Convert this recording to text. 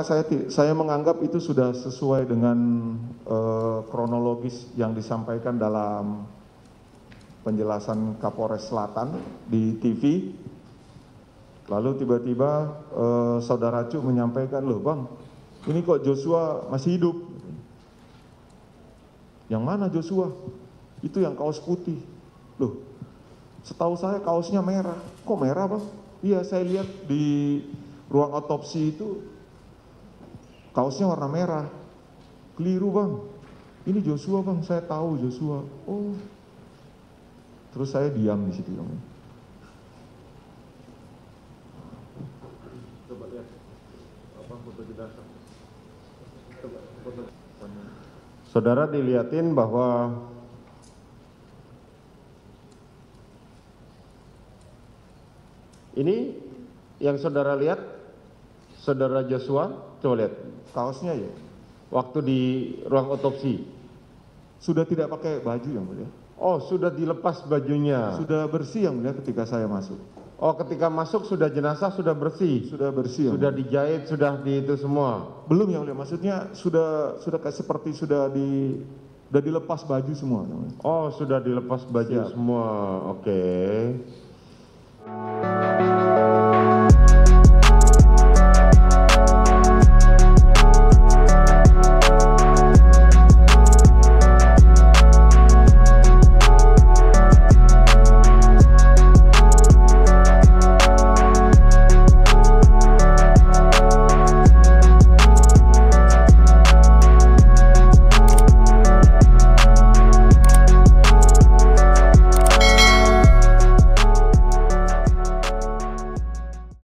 Karena saya menganggap itu sudah sesuai dengan kronologis yang disampaikan dalam penjelasan Kapolres Selatan di TV. Lalu tiba-tiba saudara Cuk menyampaikan, loh bang, ini kok Joshua masih hidup? Yang mana Joshua? Itu yang kaos putih. Loh, setahu saya kaosnya merah. Kok merah bang? Iya, saya lihat di ruang otopsi itu kaosnya warna merah. Keliru bang. Ini Joshua bang, saya tahu Joshua. Oh. Terus saya diam di situ. Coba lihat apa foto jenazah. Saudara dilihatin bahwa ini yang saudara lihat, saudara Joshua, coba lihat Kaosnya ya? waktu di ruang otopsi. Sudah tidak pakai baju yang mulia. Oh, sudah dilepas bajunya. Sudah bersih yang mulia ketika saya masuk. Oh, ketika masuk sudah jenazah sudah bersih. Sudah bersih. Sudah dijahit, sudah di itu semua. Belum yang mulia, maksudnya sudah kayak seperti sudah dilepas baju semua. Yang mulia. Oh, sudah dilepas baju Siap. semua. Oke.